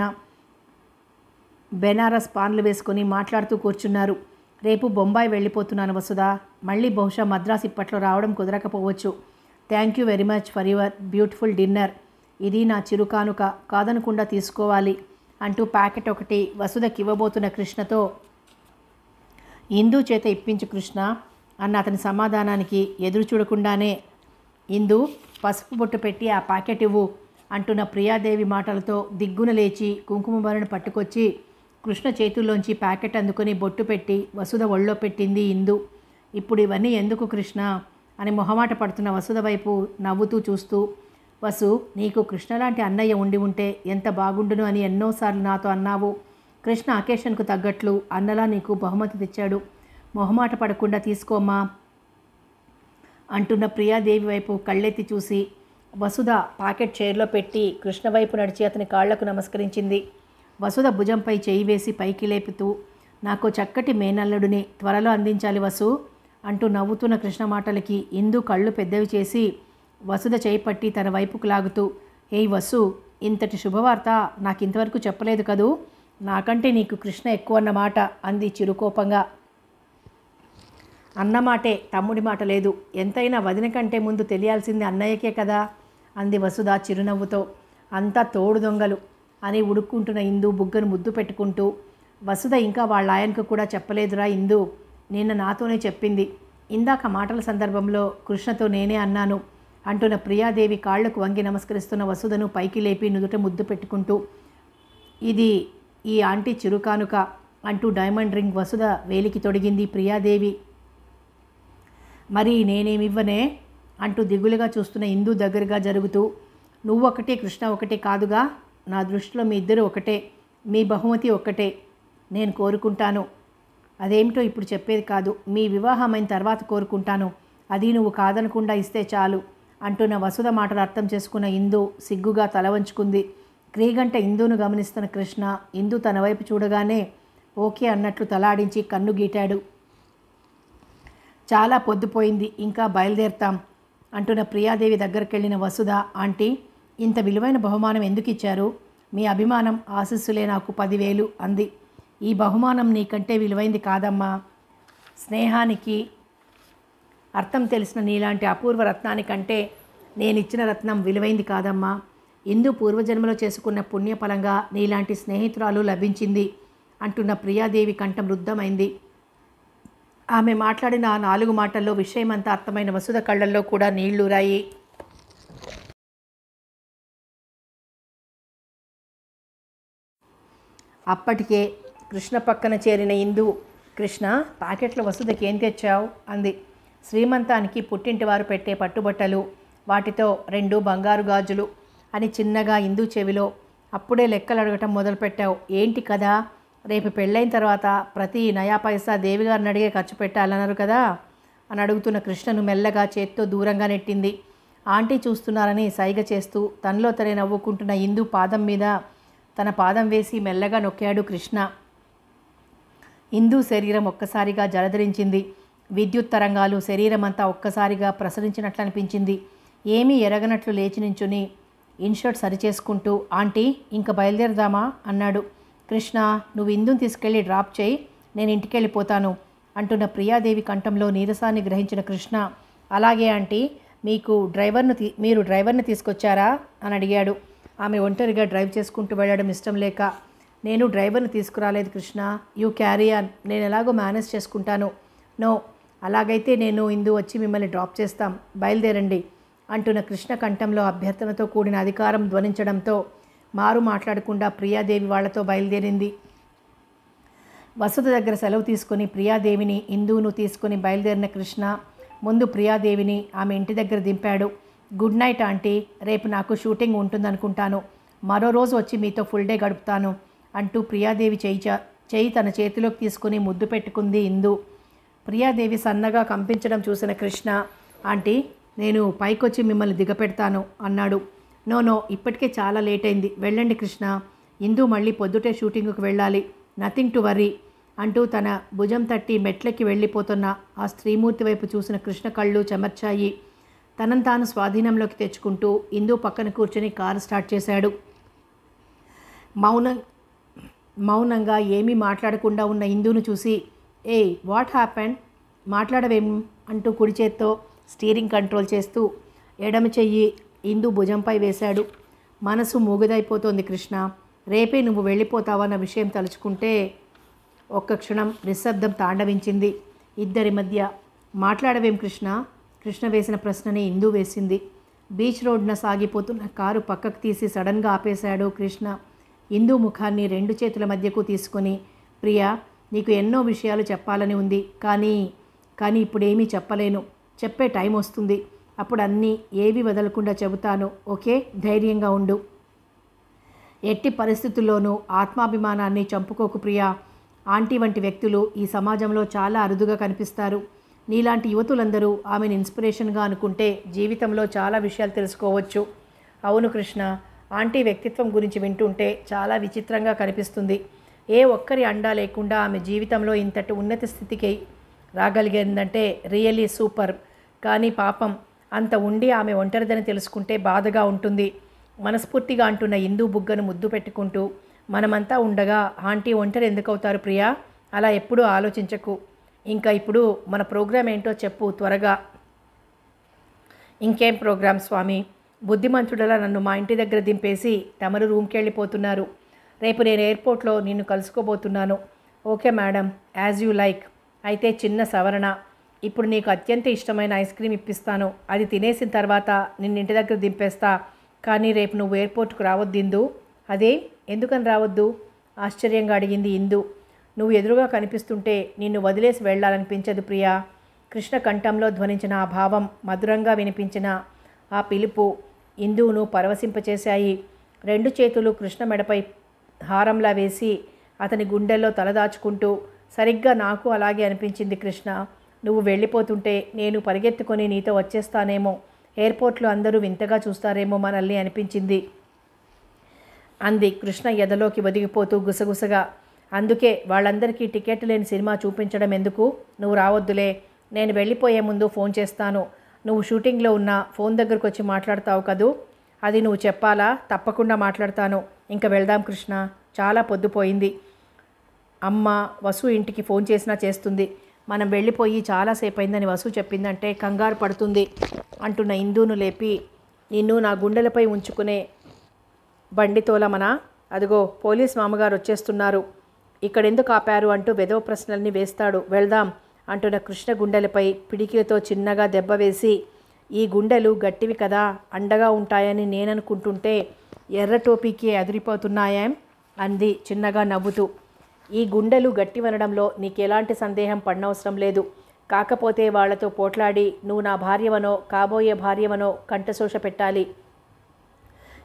బెనారస్ పాన్లు వేసుకొని మాట్లాడుతూ కూర్చున్నారు. రేపు బొంబాయి వెళ్ళిపోతున్నాను వసుధ. మళ్ళీ బహుశా మద్రాసు ఇప్పట్లో రావడం కుదరకపోవచ్చు. Thank you very much for your beautiful dinner. ఇది నా చిరుకానుక, కాదనకుండా తీసుకోవాలి అంటూ ప్యాకెట్ ఒకటి వసుధకి ఇవ్వబోతున్న కృష్ణతో, ఇందు చేత ఇప్పించు కృష్ణ అన్న అతని సమాధానానికి ఎదురు చూడకుండానే, ఇందు పసుపు బొట్టు పెట్టి ఆ ప్యాకెట్ ఇవ్వు అంటున్న ప్రియాదేవి మాటలతో దిగ్గున లేచి కుంకుమ బరను పట్టుకొచ్చి కృష్ణ చేతుల్లోంచి ప్యాకెట్ అందుకొని బొట్టు పెట్టి వసుధ ఒళ్ళో పెట్టింది ఇందు. ఇప్పుడు ఇవన్నీ ఎందుకు కృష్ణ అని మొహమాట పడుతున్న వసుధ వైపు నవ్వుతూ చూస్తూ, వసు, నీకు కృష్ణ లాంటి అన్నయ్య ఉండి ఉంటే ఎంత బాగుండును అని ఎన్నోసార్లు నాతో అన్నావు. కృష్ణ అకేషన్కు తగ్గట్లు అన్నలా నీకు బహుమతి తెచ్చాడు. మొహమాట పడకుండా తీసుకోమ్మా అంటున్న ప్రియాదేవి వైపు కళ్ళెత్తి చూసి వసుధ ప్యాకెట్ చైర్లో పెట్టి కృష్ణ వైపు నడిచి అతని కాళ్లకు నమస్కరించింది. వసుధ భుజంపై చేయి వేసి పైకి లేపుతూ, నాకు చక్కటి మేనల్లుడిని త్వరలో అందించాలి వసు అంటూ నవ్వుతున్న కృష్ణ మాటలకి ఇందు కళ్ళు పెద్దవి చేసి వసుధ చేయి పట్టి తన వైపుకు లాగుతూ, ఏయ్ వసు, ఇంతటి శుభవార్త నాకు ఇంతవరకు చెప్పలేదు కదూ, నాకంటే నీకు కృష్ణ ఎక్కువ అన్నమాట అంది చిరుకోపంగా. అన్నమాటే, తమ్ముడి మాట లేదు. ఎంతైనా వదిన కంటే ముందు తెలియాల్సింది అన్నయ్యకే కదా అంది వసుధ చిరునవ్వుతో. అంతా తోడు దొంగలు అని ఉడుక్కుంటున్న ఇందు బుగ్గను ముద్దు పెట్టుకుంటూ, వసుధ ఇంకా వాళ్ళ ఆయనకు కూడా చెప్పలేదురా ఇందు, నిన్న నాతోనే చెప్పింది. ఇందాక మాటల సందర్భంలో కృష్ణతో నేనే అన్నాను అంటున్న ప్రియాదేవి కాళ్లకు వంగి నమస్కరిస్తున్న వసుధను పైకి లేపి నుదుట ముద్దు పెట్టుకుంటూ, ఇది ఈ ఆంటీ చిరుకానుక అంటూ డైమండ్ రింగ్ వసుధ వేలికి తొడిగింది ప్రియాదేవి. మరి నేనేమివ్వనే అంటూ దిగులుగా చూస్తున్న ఇందు దగ్గరగా జరుగుతూ, నువ్వు ఒకటే కృష్ణ ఒకటే కాదుగా, నా దృష్టిలో మీ ఇద్దరు ఒకటే, మీ బహుమతి ఒక్కటే నేను కోరుకుంటాను. అదేమిటో ఇప్పుడు చెప్పేది కాదు, మీ వివాహమైన తర్వాత కోరుకుంటాను. అది నువ్వు కాదనకుండా ఇస్తే చాలు అంటున్న వసుధ మాటలు అర్థం చేసుకున్న ఇందు సిగ్గుగా తల వంచుకుంది. క్రీగంట ఇందును గమనిస్తున్న కృష్ణ ఇందు తన వైపు చూడగానే ఓకే అన్నట్లు తలాడించి కన్ను గీటాడు. చాలా పొద్దుపోయింది, ఇంకా బయలుదేరుతాం అంటున్న ప్రియాదేవి దగ్గరికెళ్ళిన వసుధ, ఆంటీ, ఇంత విలువైన బహుమానం ఎందుకు ఇచ్చారు? మీ అభిమానం ఆశీస్సులే నాకు 10,000 అంది. ఈ బహుమానం నీకంటే విలువైంది కాదమ్మా. స్నేహానికి అర్థం తెలిసిన నీలాంటి అపూర్వ రత్నానికంటే నేనిచ్చిన రత్నం విలువైంది కాదమ్మా. ఇందు పూర్వజన్మలో చేసుకున్న పుణ్యఫలంగా నీలాంటి స్నేహితురాలు లభించింది అంటున్న ప్రియాదేవి కంఠం రుద్ధమైంది. ఆమె మాట్లాడిన ఆ 4 మాటల్లో విషయమంతా అర్థమైన వసుధ కళ్ళల్లో కూడా నీళ్లూరాయి. అప్పటికే కృష్ణ పక్కన చేరిన ఇందు, కృష్ణ, ప్యాకెట్లో వసుధకి ఏం తెచ్చావు అంది. శ్రీమంతానికి పుట్టింటి వారు పెట్టే పట్టుబట్టలు, వాటితో 2 బంగారు గాజులు, అని చిన్నగా ఇందు చెవిలో. అప్పుడే లెక్కలు అడగటం మొదలుపెట్టావు. ఏంటి కదా? రేపు పెళ్ళైన తర్వాత ప్రతి నయా పైసా దేవిగారిని అడిగే ఖర్చు పెట్టాలన్నారు కదా అని అడుగుతున్న కృష్ణను మెల్లగా చేత్తో దూరంగా నెట్టింది. ఆంటీ చూస్తున్నారని సైగ చేస్తూ తనలో తనే నవ్వుకుంటున్న ఇందు పాదం మీద తన పాదం వేసి మెల్లగా నొక్కాడు కృష్ణ. ఇందు శరీరం ఒక్కసారిగా జలధరించింది. విద్యుత్ తరంగాలు శరీరమంతా ఒక్కసారిగా ప్రసరించినట్లు అనిపించింది. ఏమీ ఎరగనట్లు లేచి నించుని ఇన్షర్ట్ సరిచేసుకుంటూ, ఆంటీ ఇంక బయలుదేరదామా అన్నాడు. కృష్ణ, నువ్వు ఇందుని తీసుకెళ్ళి డ్రాప్ చేయి, నేను ఇంటికి వెళ్ళిపోతాను అంటున్న ప్రియాదేవి కంఠంలో నీరసాన్ని గ్రహించిన కృష్ణ, అలాగే ఆంటీ, మీరు డ్రైవర్ని తీసుకొచ్చారా అని అడిగాడు. ఆమె ఒంటరిగా డ్రైవ్ చేసుకుంటూ వెళ్ళడం ఇష్టం లేక, నేను డ్రైవర్ని తీసుకురాలేదు కృష్ణ, యూ క్యారీ ఆన్, నేను ఎలాగో మేనేజ్ చేసుకుంటాను. నో, అలాగైతే నేను ఇందు వచ్చి మిమ్మల్ని డ్రాప్ చేస్తాం, బయలుదేరండి అంటున్న కృష్ణ కంఠంలో అభ్యర్థనతో కూడిన అధికారం ధ్వనించడంతో మారు మాట్లాడకుండా ప్రియాదేవి వాళ్లతో బయలుదేరింది. వసుధ దగ్గర సెలవు తీసుకుని ప్రియాదేవిని ఇందును తీసుకుని బయలుదేరిన కృష్ణ ముందు ప్రియాదేవిని ఆమె ఇంటి దగ్గర దింపాడు. గుడ్ నైట్ ఆంటీ, రేపు నాకు షూటింగ్ ఉంటుందనుకుంటాను, మరో రోజు వచ్చి మీతో ఫుల్ డే గడుపుతాను అంటూ ప్రియాదేవి చేయి తన చేతిలోకి తీసుకుని ముద్దు పెట్టుకుంది ఇందు. ప్రియాదేవి సన్నగా కంపించడం చూసిన కృష్ణ, ఆంటీ నేను పైకొచ్చి మిమ్మల్ని దిగపెడతాను అన్నాడు. నో, ఇప్పటికే చాలా లేట్ అయింది, వెళ్ళండి కృష్ణ, ఇందు మళ్ళీ పొద్దుటే షూటింగ్కు వెళ్ళాలి, నథింగ్ టు వర్రీ అంటూ తన భుజం తట్టి మెట్లకి వెళ్ళిపోతున్న ఆ స్త్రీమూర్తి వైపు చూసిన కృష్ణ కళ్ళు చెమర్చాయి. తనను తాను స్వాధీనంలోకి తెచ్చుకుంటూ ఇందు పక్కన కూర్చొని కారు స్టార్ట్ చేశాడు. మౌనంగా ఏమీ మాట్లాడకుండా ఉన్న ఇందును చూసి, ఏయ్ వాట్ హ్యాపెండ్, మాట్లాడవేం అంటూ కుడి చేత్తో స్టీరింగ్ కంట్రోల్ చేస్తూ ఎడమ చెయ్యి ఇందు భుజంపై వేశాడు. మనసు మూగదైపోతోంది కృష్ణ, రేపే నువ్వు వెళ్ళిపోతావన్న విషయం తలుచుకుంటే. ఒక్క క్షణం నిశ్శబ్దం తాండవించింది ఇద్దరి మధ్య. మాట్లాడవేం కృష్ణ? కృష్ణ వేసిన ప్రశ్నని ఇందు వేసింది. బీచ్ రోడ్న సాగిపోతున్న కారు పక్కకు తీసి సడన్గా ఆపేశాడు కృష్ణ. ఇందు ముఖాన్ని రెండు చేతుల మధ్యకు తీసుకొని, ప్రియా, నీకు ఎన్నో విషయాలు చెప్పాలని ఉంది, కానీ ఇప్పుడేమీ చెప్పలేను, చెప్పే టైం వస్తుంది, అప్పుడు అన్నీ ఏవి వదలకుండా చెబుతాను, ఓకే, ధైర్యంగా ఉండు. ఎట్టి పరిస్థితుల్లోనూ ఆత్మాభిమానాన్ని చంపుకోకు ప్రియా. ఆంటీ వంటి వ్యక్తులు ఈ సమాజంలో చాలా అరుదుగా కనిపిస్తారు. నీలాంటి యువతులందరూ ఆమెను ఇన్స్పిరేషన్గా అనుకుంటే జీవితంలో చాలా విషయాలు తెలుసుకోవచ్చు. అవును కృష్ణ, ఆంటీ వ్యక్తిత్వం గురించి వింటుంటే చాలా విచిత్రంగా కనిపిస్తుంది. ఏ ఒక్కరి అండా లేకుండా ఆమె జీవితంలో ఇంతటి ఉన్నత స్థితికి రాగలిగిందంటే రియల్లీ సూపర్. కానీ పాపం, అంత ఉండి ఆమె ఒంటరిదని తెలుసుకుంటే బాధగా ఉంటుంది మనస్ఫూర్తిగా అంటున్న ఇందు బుగ్గను ముద్దు పెట్టుకుంటూ, మనమంతా ఉండగా ఆంటీ ఒంటరి ఎందుకు అవుతారు ప్రియా? అలా ఎప్పుడూ ఆలోచించకు. ఇంకా ఇప్పుడు మన ప్రోగ్రాం ఏంటో చెప్పు త్వరగా. ఇంకేం ప్రోగ్రాం స్వామి? బుద్ధిమంతుడలా నన్ను మా ఇంటి దగ్గర దింపేసి తమరు రూమ్కి వెళ్ళిపోతున్నారు. రేపు నేను ఎయిర్పోర్ట్లో నిన్ను కలుసుకోబోతున్నాను. Okay madam, as you like. అయితే చిన్న సవరణ, ఇప్పుడు నీకు అత్యంత ఇష్టమైన ఐస్ క్రీమ్ ఇప్పిస్తాను, అది తినేసిన తర్వాత నిన్ను ఇంటి దగ్గర దింపేస్తా. కానీ రేపు నువ్వు ఎయిర్పోర్ట్కు రావద్దు ఇందు. అదే, ఎందుకని రావద్దు? ఆశ్చర్యంగా అడిగింది ఇందు. నువ్వు ఎదురుగా కనిపిస్తుంటే నిన్ను వదిలేసి వెళ్ళాలనిపించదు ప్రియా. కృష్ణ కంఠంలో ధ్వనించిన ఆ భావం, మధురంగా వినిపించిన ఆ పిలుపు ఇందును పరవశింపచేశాయి. రెండు చేతులు కృష్ణ మెడపై హారంలా వేసి అతని గుండెల్లో తలదాచుకుంటూ, సరిగ్గా నాకు అలాగే అనిపించింది కృష్ణ. నువ్వు వెళ్ళిపోతుంటే నేను పరిగెత్తుకొని నీతో వచ్చేస్తానేమో, ఎయిర్పోర్ట్లో అందరూ వింతగా చూస్తారేమో మనల్ని అనిపించింది అంది కృష్ణ ఎదలోకి ఒదిగిపోతూ గుసగుసగా. అందుకే వాళ్ళందరికీ టికెట్ లేని సినిమా చూపించడం ఎందుకు? నువ్వు రావద్దులే, నేను వెళ్ళిపోయే ముందు ఫోన్ చేస్తాను. నువ్వు షూటింగ్లో ఉన్న ఫోన్ దగ్గరకు వచ్చి మాట్లాడతావు కదూ, అది నువ్వు చెప్పాలా? తప్పకుండా మాట్లాడతాను. ఇంకా వెళ్దాం కృష్ణ, చాలా పొద్దుపోయింది. అమ్మ వసు ఇంటికి ఫోన్ చేసినా చేస్తుంది. మనం వెళ్ళిపోయి చాలాసేపు అయిందని వసు చెప్పిందంటే కంగారు పడుతుంది అంటున్న ఇందును లేపి, నిన్ను నా గుండెలపై ఉంచుకునే బండితోలమనా? అదిగో పోలీస్ మామగారు వచ్చేస్తున్నారు, ఇక్కడెందుకు ఆపారు అంటూ వెధవ ప్రశ్నల్ని వేస్తాడు. వెళ్దాం అంటున్న కృష్ణ గుండెలపై పిడికిలతో చిన్నగా దెబ్బ వేసి, ఈ గుండెలు గట్టివి కదా, అండగా ఉంటాయని నేననుకుంటుంటే ఎర్ర టోపీకి అదిరిపోతున్నాయేం అంది చిన్నగా నవ్వుతూ. ఈ గుండెలు గట్టివనడంలో నీకెలాంటి సందేహం పడనవసరం లేదు. కాకపోతే వాళ్లతో పోట్లాడి నువ్వు నా భార్యవనో కాబోయే భార్యవనో కంఠశోష పెట్టాలి.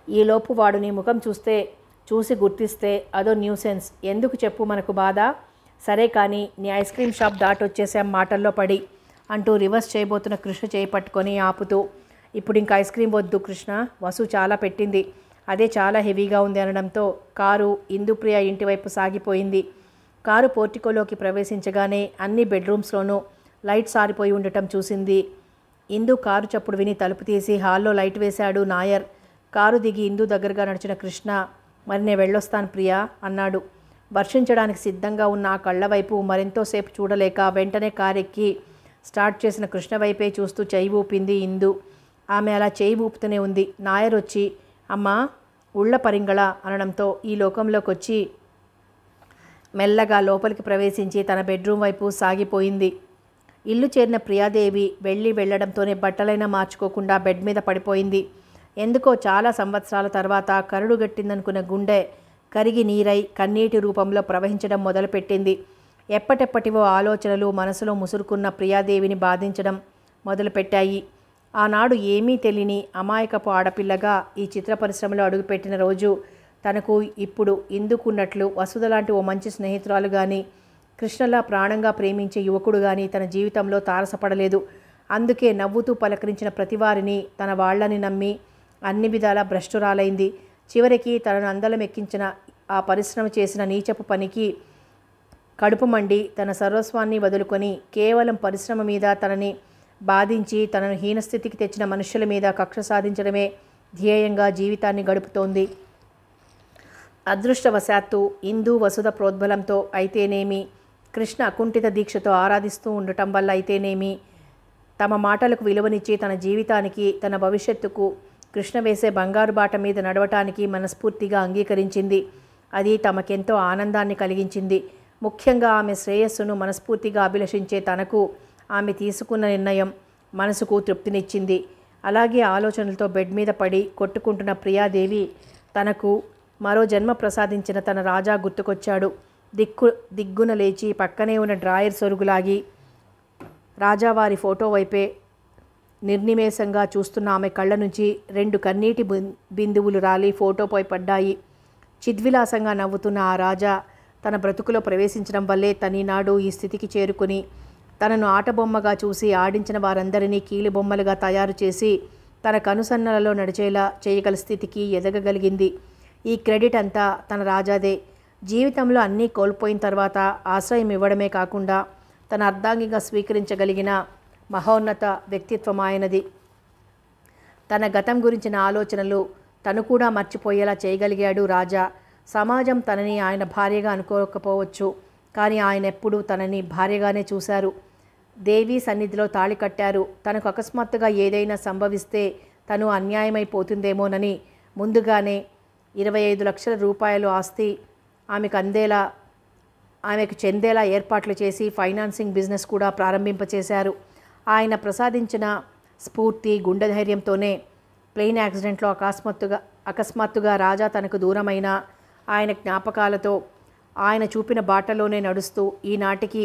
ఈలోపు వాడు నీ ముఖం చూసి గుర్తిస్తే అదో న్యూసెన్స్. ఎందుకు చెప్పు మనకు బాధ? సరే కానీ నీ ఐస్ క్రీమ్ షాప్ దాటొచ్చేసాం మాటల్లో పడి అంటూ రివర్స్ చేయబోతున్న కృష్ణ చేయి పట్టుకొని ఆపుతూ, ఇప్పుడు ఇంక ఐస్ క్రీమ్ వద్దు కృష్ణ, వసు చాలా పెట్టింది, అదే చాలా హెవీగా ఉంది అనడంతో కారు ఇందుప్రియ ఇంటివైపు సాగిపోయింది. కారు పోర్టికోలోకి ప్రవేశించగానే అన్ని బెడ్రూమ్స్లోనూ లైట్స్ ఆరిపోయి ఉండటం చూసింది. ఇందు కారు చప్పుడు విని తలుపు తీసి హాల్లో లైట్ వేశాడు నాయర్. కారు దిగి ఇందు దగ్గరగా నడిచిన కృష్ణ, మరి నేను వెళ్ళొస్తాను ప్రియా అన్నాడు. వర్షించడానికి సిద్ధంగా ఉన్న ఆ కళ్ళ వైపు మరెంతోసేపు చూడలేక వెంటనే కారెక్కి స్టార్ట్ చేసిన కృష్ణ వైపే చూస్తూ చేయి ఊపింది ఇందు. ఆమె అలా చేయి ఊపుతూనే ఉంది. నాయర్ వచ్చి అమ్మా ఉళ్ళ పరింగళ అనడంతో ఈ లోకంలోకి వచ్చి మెల్లగా లోపలికి ప్రవేశించి తన బెడ్రూమ్ వైపు సాగిపోయింది. ఇల్లు చేరిన ప్రియాదేవి వెళ్ళడంతోనే బట్టలైనా మార్చుకోకుండా బెడ్ మీద పడిపోయింది. ఎందుకో చాలా సంవత్సరాల తర్వాత కరుడు గట్టిందనుకున్న గుండె కరిగి నీరై కన్నీటి రూపంలో ప్రవహించడం మొదలుపెట్టింది. ఎప్పటెప్పటివో ఆలోచనలు మనసులో ముసురుకున్న ప్రియాదేవిని బాధించడం మొదలుపెట్టాయి. ఆనాడు ఏమీ తెలియని అమాయకపు ఆడపిల్లగా ఈ చిత్ర పరిశ్రమలో అడుగుపెట్టిన రోజు తనకు ఇప్పుడు ఇందుకున్నట్లు వసుధ లాంటి ఓ మంచి స్నేహితురాలు కానీ, కృష్ణలా ప్రాణంగా ప్రేమించే యువకుడు కానీ తన జీవితంలో తారసపడలేదు. అందుకే నవ్వుతూ పలకరించిన ప్రతివారిని తన వాళ్లని నమ్మి అన్ని విధాలా భ్రష్టురాలైంది. చివరికి తనను అందలమెక్కించిన ఆ పరిశ్రమ చేసిన నీచపు పనికి కడుపు మండి తన సర్వస్వాన్ని వదులుకొని కేవలం పరిశ్రమ మీద తనని బాధించి తనను హీనస్థితికి తెచ్చిన మనుషుల మీద కక్ష సాధించడమే ధ్యేయంగా జీవితాన్ని గడుపుతోంది. అదృష్టవశాత్తు ఇందు వసుధ ప్రోద్బలంతో అయితేనేమి, కృష్ణ అకుంఠిత దీక్షతో ఆరాధిస్తూ ఉండటం వల్ల అయితేనేమి, తమ మాటలకు విలువనిచ్చి తన జీవితానికి తన భవిష్యత్తుకు కృష్ణ వేసే బంగారు బాట మీద నడవటానికి మనస్ఫూర్తిగా అంగీకరించింది. అది తమకెంతో ఆనందాన్ని కలిగించింది. ముఖ్యంగా ఆమె శ్రేయస్సును మనస్ఫూర్తిగా అభిలషించే తనకు ఆమె తీసుకున్న నిర్ణయం మనసుకు తృప్తినిచ్చింది. అలాగే ఆలోచనలతో బెడ్ మీద పడి కొట్టుకుంటున్న ప్రియాదేవి తనకు మరో జన్మ ప్రసాదించిన తన రాజా గుర్తుకొచ్చాడు. దిగ్గున లేచి పక్కనే ఉన్న డ్రాయర్ సొరుగులాగి రాజావారి ఫోటో వైపే నిర్నిమేషంగా చూస్తున్న ఆమె కళ్ళ నుంచి 2 కన్నీటి బిందువులు రాలి ఫోటోపై పడ్డాయి. చిద్విలాసంగా నవ్వుతున్న ఆ రాజా తన బ్రతుకులో ప్రవేశించడం వల్లే తనీనాడు ఈ స్థితికి చేరుకుని తనను ఆటబొమ్మగా చూసి ఆడించిన వారందరినీ కీలుబొమ్మలుగా తయారు చేసి తన కనుసన్నలలో నడిచేలా చేయగల స్థితికి ఎదగగలిగింది. ఈ క్రెడిట్ అంతా తన రాజాదే. జీవితంలో అన్నీ కోల్పోయిన తర్వాత ఆశ్రయం ఇవ్వడమే కాకుండా తన అర్ధాంగిగా స్వీకరించగలిగిన మహోన్నత వ్యక్తిత్వం ఆయనది. తన గతం గురించిన ఆలోచనలు తను కూడా మర్చిపోయేలా చేయగలిగాడు రాజా. సమాజం తనని ఆయన భార్యగా అనుకోకపోవచ్చు, కానీ ఆయన ఎప్పుడూ తనని భార్యగానే చూశారు. దేవి సన్నిధిలో తాళి కట్టారు. తనకు అకస్మాత్తుగా ఏదైనా సంభవిస్తే తను అన్యాయమైపోతుందేమోనని ముందుగానే 25 లక్షల రూపాయలు ఆస్తి ఆమెకు చెందేలా ఏర్పాట్లు చేసి ఫైనాన్సింగ్ బిజినెస్ కూడా ప్రారంభింపచేశారు. ఆయన ప్రసాదించిన స్ఫూర్తి గుండె ధైర్యంతోనే ప్లేన్ యాక్సిడెంట్లో అకస్మాత్తుగా రాజా తనకు దూరమైన ఆయన జ్ఞాపకాలతో ఆయన చూపిన బాటలోనే నడుస్తూ ఈనాటికి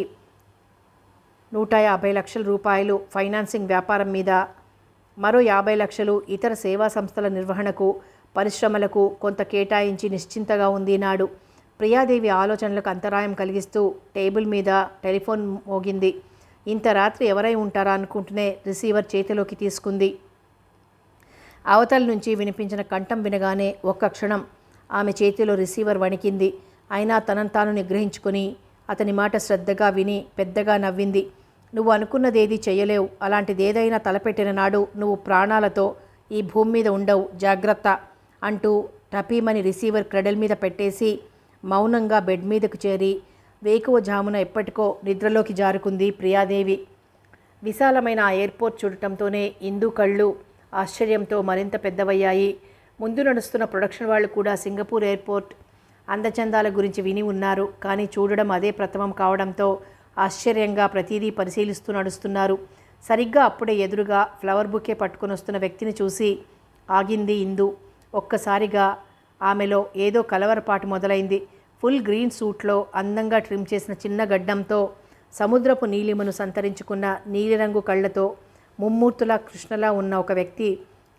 150 లక్షల రూపాయలు ఫైనాన్సింగ్ వ్యాపారం మీద, మరో 50 లక్షలు ఇతర సేవా సంస్థల నిర్వహణకు, పరిశ్రమలకు కొంత కేటాయించి నిశ్చింతగా ఉంది నాడు. ప్రియాదేవి ఆలోచనలకు అంతరాయం కలిగిస్తూ టేబుల్ మీద టెలిఫోన్ మోగింది. ఇంత రాత్రి ఎవరై ఉంటారా అనుకుంటూనే రిసీవర్ చేతిలోకి తీసుకుంది. అవతల నుంచి వినిపించిన కంఠం వినగానే ఒక్క క్షణం ఆమె చేతిలో రిసీవర్ వణికింది. అయినా తనను తాను నిగ్రహించుకొని అతని మాట శ్రద్ధగా విని పెద్దగా నవ్వింది. నువ్వు అనుకున్నదేది చెయ్యలేవు. అలాంటిదేదైనా తలపెట్టిన నాడు నువ్వు ప్రాణాలతో ఈ భూమి మీద ఉండవు, జాగ్రత్త అంటూ టపీమని రిసీవర్ క్రెడల్ మీద పెట్టేసి మౌనంగా బెడ్ మీదకు చేరి వేకువ జామున ఎప్పటికో నిద్రలోకి జారుకుంది ప్రియాదేవి. విశాలమైన ఆ ఎయిర్పోర్ట్ చూడటంతోనే ఇందు కళ్ళు ఆశ్చర్యంతో మరింత పెద్దవయ్యాయి. ముందు నడుస్తున్న ప్రొడక్షన్ వాళ్ళు కూడా సింగపూర్ ఎయిర్పోర్ట్ అందచందాల గురించి విని ఉన్నారు. కానీ చూడడం అదే ప్రథమం కావడంతో ఆశ్చర్యంగా ప్రతిదీ పరిశీలిస్తూ నడుస్తున్నారు. సరిగ్గా అప్పుడే ఎదురుగా ఫ్లవర్ బుకే పట్టుకుని వస్తున్న వ్యక్తిని చూసి ఆగింది ఇందు. ఒక్కసారిగా ఆమెలో ఏదో కలవరపాటు మొదలైంది. ఫుల్ గ్రీన్ సూట్లో అందంగా ట్రిమ్ చేసిన చిన్న గడ్డంతో సముద్రపు నీలిమను సంతరించుకున్న నీలిరంగు కళ్ళతో ముమ్మూర్తులా కృష్ణలా ఉన్న ఒక వ్యక్తి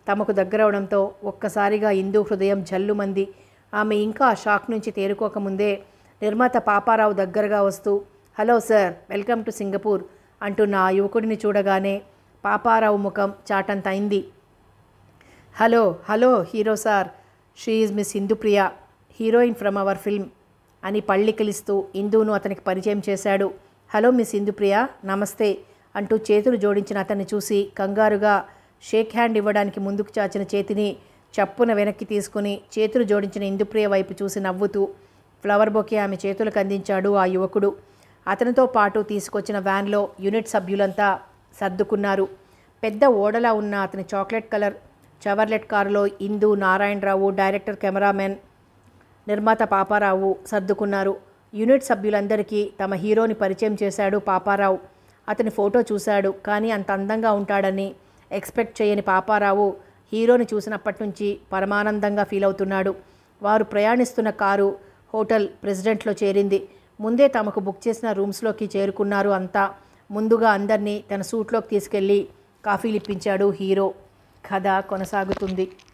తమకు దగ్గరవడంతో ఒక్కసారిగా ఇందు హృదయం జల్లుమంది. ఆమె ఇంకా ఆ షాక్ నుంచి తేరుకోకముందే నిర్మాత పాపారావు దగ్గరగా వస్తూ, hello sir, welcome to Singapore అంటున్న ఆ యువకుడిని చూడగానే పాపారావు ముఖం చాటంత అయింది. Hello hello hero sir, she is miss Indupriya, heroine from our film అని పళ్ళికిలిస్తూ ఇందును అతనికి పరిచయం చేశాడు. హలో మిస్ ఇందుప్రియ, నమస్తే అంటూ చేతులు జోడించిన అతన్ని చూసి కంగారుగా షేక్ హ్యాండ్ ఇవ్వడానికి ముందుకు చాచిన చేతిని చప్పున వెనక్కి తీసుకుని చేతులు జోడించిన ఇందుప్రియ వైపు చూసి నవ్వుతూ ఫ్లవర్ బొకే ఆమె చేతులకు అందించాడు ఆ యువకుడు. అతనితో పాటు తీసుకొచ్చిన వ్యాన్లో యూనిట్ సభ్యులంతా సర్దుకున్నారు. పెద్ద ఓడలా ఉన్న అతని చాక్లెట్ కలర్ చవర్లెట్ కారులో ఇందు, నారాయణరావు, డైరెక్టర్, కెమెరామెన్, నిర్మాత పాపారావు సర్దుకున్నారు. యూనిట్ సభ్యులందరికీ తమ హీరోని పరిచయం చేశాడు పాపారావు. అతని ఫోటో చూశాడు, కానీ అంత అందంగా ఉంటాడని ఎక్స్పెక్ట్ చేయని పాపారావు హీరోని చూసినప్పటి నుంచి పరమానందంగా ఫీల్ అవుతున్నాడు. వారు ప్రయాణిస్తున్న కారు హోటల్ ప్రెసిడెంట్లో చేరింది. ముందే తమకు బుక్ చేసిన రూమ్స్లోకి చేరుకున్నారు అంతా. ముందుగా అందరినీ తన సూట్లోకి తీసుకెళ్ళి కాఫీలు ఇప్పించాడు హీరో. కథ కొనసాగుతుంది.